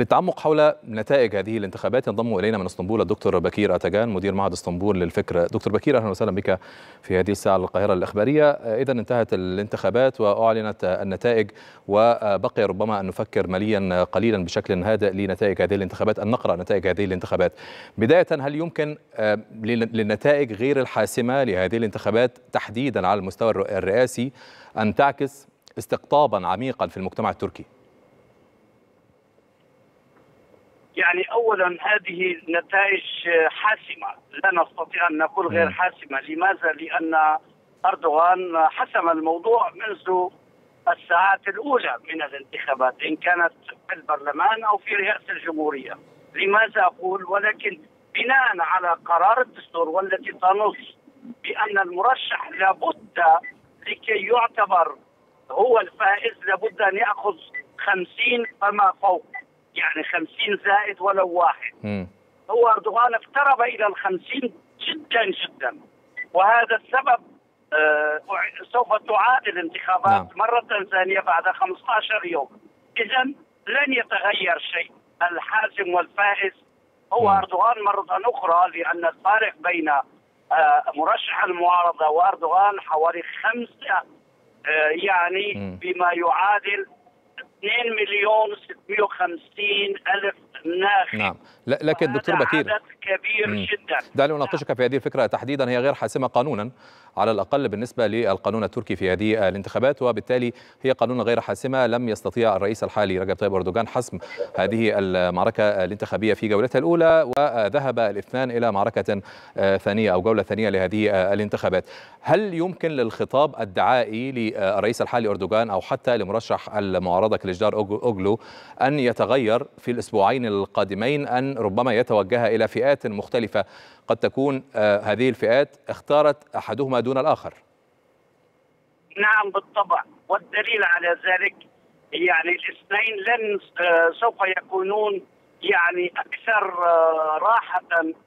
للتعمق حول نتائج هذه الانتخابات ينضم إلينا من اسطنبول الدكتور بكير أتاجان مدير معهد اسطنبول للفكر. دكتور بكير، أهلا وسهلا بك في هذه الساعة القاهرة الإخبارية. إذا انتهت الانتخابات وأعلنت النتائج، وبقي ربما أن نفكر مليا قليلا بشكل هادئ لنتائج هذه الانتخابات، أن نقرأ نتائج هذه الانتخابات. بداية، هل يمكن للنتائج غير الحاسمة لهذه الانتخابات تحديدا على المستوى الرئاسي أن تعكس استقطابا عميقا في المجتمع التركي؟ يعني أولا هذه نتائج حاسمة، لا نستطيع أن نقول غير حاسمة. لماذا؟ لأن أردوغان حسم الموضوع منذ الساعات الأولى من الانتخابات، إن كانت في البرلمان أو في رئاسة الجمهورية. لماذا أقول؟ ولكن بناء على قرار الدستور والتي تنص بأن المرشح لابد لكي يعتبر هو الفائز لابد أن يأخذ 50 فما فوق، يعني 50 زائد ولو واحد. هو أردوغان اقترب إلى 50 جدا جدا، وهذا السبب سوف تعاد الانتخابات مرة ثانية بعد 15 يوم. إذا لن يتغير شيء، الحاسم والفائز هو أردوغان مرة أخرى، لأن الفارق بين مرشح المعارضة وأردوغان حوالي 5 يعني بما يعادل 2,650,000 ناخب. نعم، لكن دكتور بكير، عدد كبير جدا. دعني أناقشك في هذه الفكرة تحديدا. هي غير حاسمة قانونا على الأقل بالنسبة للقانون التركي في هذه الانتخابات، وبالتالي هي قانون غير حاسمة. لم يستطيع الرئيس الحالي رجب طيب أردوغان حسم هذه المعركة الانتخابية في جولتها الأولى، وذهب الاثنان إلى معركة ثانية أو جولة ثانية لهذه الانتخابات. هل يمكن للخطاب الدعائي للرئيس الحالي أردوغان أو حتى لمرشح المعارضة كليجدار أوغلو أن يتغير في الأسبوعين القادمين، أن ربما يتوجه إلى فئات مختلفة قد تكون هذه الفئات اختارت أحدهما دون الآخر؟ نعم بالطبع، والدليل على ذلك يعني الاثنين لن سوف يكونون يعني أكثر راحة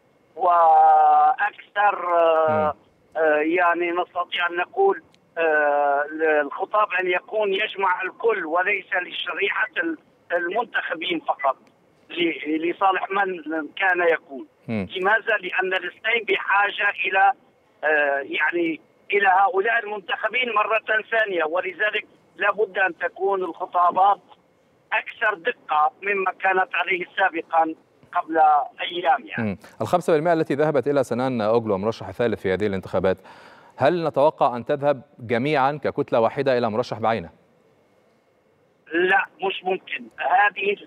وأكثر يعني نستطيع أن نقول الخطاب أن يكون يجمع الكل وليس لشريحة المنتخبين فقط لصالح من كان يكون. لماذا؟ لأن الاثنين بحاجة إلى يعني إلى هؤلاء المنتخبين مرة ثانية، ولذلك لابد أن تكون الخطابات أكثر دقة مما كانت عليه سابقا قبل أيام. يعني 5% التي ذهبت إلى سنان أوغلو المرشح الثالث في هذه الانتخابات، هل نتوقع أن تذهب جميعا ككتلة واحدة إلى مرشح بعينه؟ لا، مش ممكن. هذه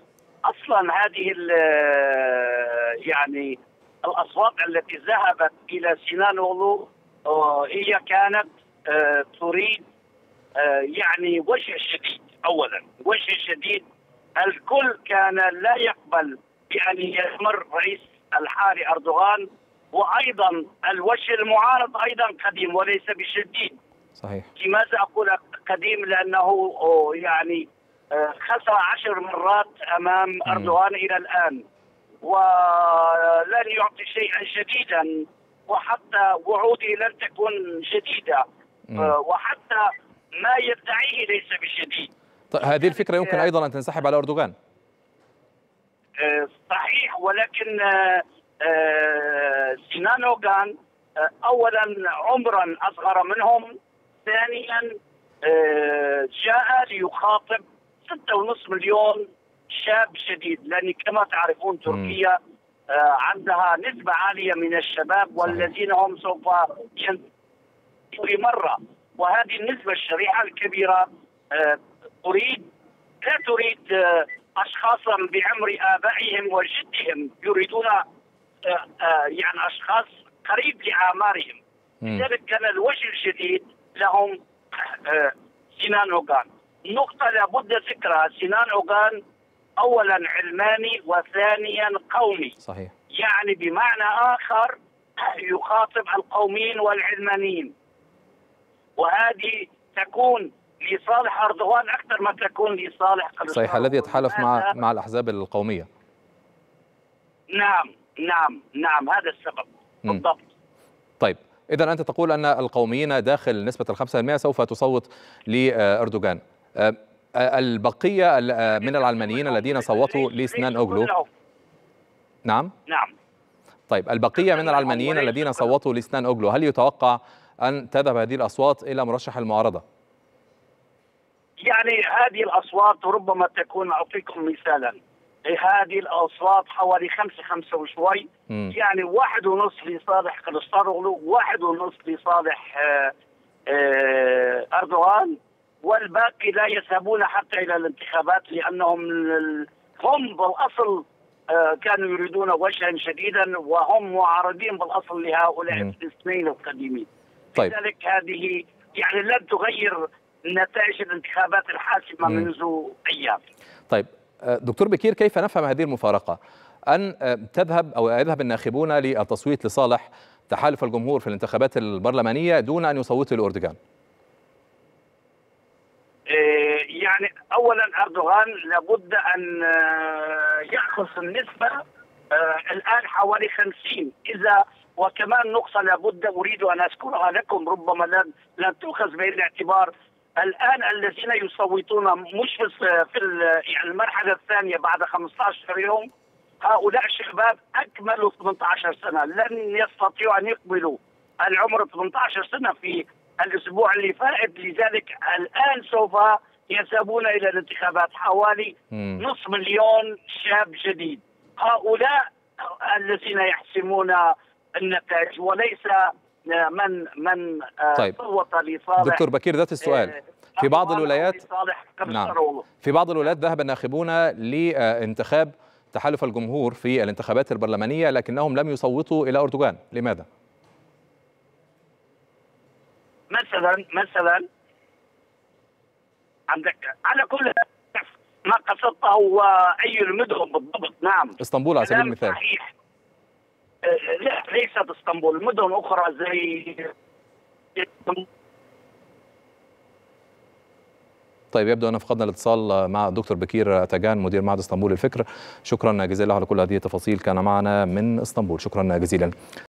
يعني الأصوات التي ذهبت إلى سنان أوغلو هي كانت تريد يعني وجه شديد. أولا وجه شديد، الكل كان لا يقبل بأن يستمر رئيس الحالي أردوغان، وأيضا الوجه المعارض أيضا قديم وليس بشديد. صحيح. لماذا أقول قديم؟ لأنه يعني خسر 10 مرات أمام أردوغان إلى الآن، ولن يعطي شيئا جديدا، وحتى وعوده لن تكون جديدة، وحتى ما يدعيه ليس بشديد. طيب هذه الفكرة يمكن أيضا أن تنسحب على أردوغان. صحيح، ولكن سنان أوغان أولا عمرا أصغر منهم، ثانيا جاء ليخاطب 6.5 مليون شاب جديد، لأن كما تعرفون تركيا عندها نسبة عالية من الشباب والذين هم سوف ينتهوا مرة، وهذه النسبة الشريحة الكبيرة لا تريد أشخاصا بعمر آبائهم وجدهم، يريدون يعني أشخاص قريب لأعمارهم. لذلك كان الوجه الجديد لهم سنان أوغان. نقطة لابد ذكرها، سنان أوغان أولا علماني وثانيا قومي. صحيح. يعني بمعنى آخر يخاطب القوميين والعلمانيين، وهذه تكون لصالح أردوغان أكثر ما تكون لصالح قليجدار. صحيح، الذي يتحالف مع الأحزاب القومية. نعم هذا السبب بالضبط. طيب إذا أنت تقول أن القوميين داخل نسبة 5% سوف تصوت لأردوغان. البقية من العلمانيين الذين صوتوا لسنان أوغلو. نعم. طيب البقية من العلمانيين الذين صوتوا لسنان أوغلو، هل يتوقع أن تذهب هذه الأصوات إلى مرشح المعارضة؟ يعني هذه الأصوات ربما تكون، أعطيكم مثالا، هذه الأصوات حوالي 5 وشوي، يعني 1.5 لصالح كليشداروغلو، 1.5 لصالح أردوغان، والباقي لا يذهبون حتى إلى الانتخابات لأنهم هم بالأصل كانوا يريدون وجها شديدا وهم معارضين بالأصل لهؤلاء الاثنين القديمين. طيب. لذلك هذه يعني لن تغير نتائج الانتخابات الحاسمة منذ أيام. طيب دكتور بكير، كيف نفهم هذه المفارقة أن يذهب الناخبون للتصويت لصالح تحالف الجمهور في الانتخابات البرلمانية دون أن يصوتوا لأردوغان؟ يعني أولا أردوغان لابد أن يأخذ النسبة الآن حوالي 50، إذا وكمان نقطة لابد أريد أن أذكرها لكم ربما لن تؤخذ بعين الاعتبار. الآن الذين يصوتون مش في يعني المرحلة الثانية بعد 15 يوم، هؤلاء الشباب أكملوا 18 سنة، لن يستطيعوا أن يكملوا العمر 18 سنة في الأسبوع اللي فات، لذلك الآن سوف يذهبون إلى الانتخابات حوالي 500,000 شاب جديد. هؤلاء الذين يحسمون النتائج وليس من طيب. صوت لصالح. دكتور بكير، ذات السؤال، في بعض الولايات في بعض الولايات ذهب الناخبون لانتخاب تحالف الجمهور في الانتخابات البرلمانية لكنهم لم يصوتوا إلى أردوغان، لماذا؟ مثلا عندك على كل ما قصدته هو أي المدن بالضبط. نعم، اسطنبول على سبيل المثال. صحيح. لا، ليست اسطنبول، مدن أخرى زي. طيب يبدو أن فقدنا الاتصال مع الدكتور بكير أتاجان مدير معهد اسطنبول الفكر. شكرا جزيلا على كل هذه التفاصيل، كان معنا من اسطنبول. شكرا جزيلا.